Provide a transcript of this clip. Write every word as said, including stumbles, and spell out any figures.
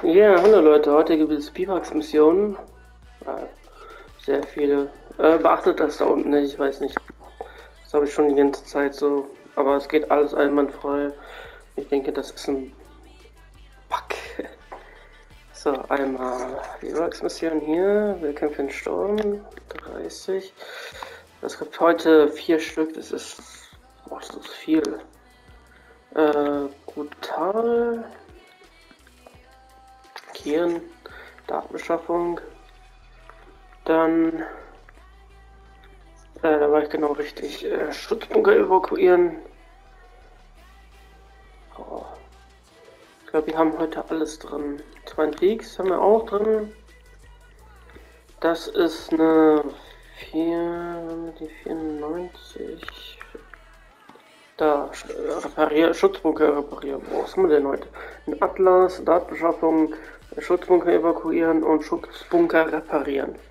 Ja, hallo Leute, heute gibt es Biwaks-Missionen. Äh, sehr viele. Äh, beachtet das da unten nicht, ich weiß nicht. Das habe ich schon die ganze Zeit so. Aber es geht alles einwandfrei. Ich denke, das ist ein Bug. So, einmal Biwaks-Mission hier. Wir kämpfen den Sturm. dreißig. Es gibt heute vier Stück. Das ist. Boah, das ist viel. Äh, brutal. Markieren. Datenbeschaffung. Dann, äh, da war ich genau richtig, äh, Schutzbunker evakuieren. Oh. Ich glaube, wir haben heute alles drin. Zwei Peaks haben wir auch drin. Das ist eine vier, die vierundneunzig. Da, reparier, Schutzbunker reparieren. Was haben wir denn heute? Ein Atlas, Datenbeschaffung, Schutzbunker evakuieren und Schutzbunker reparieren.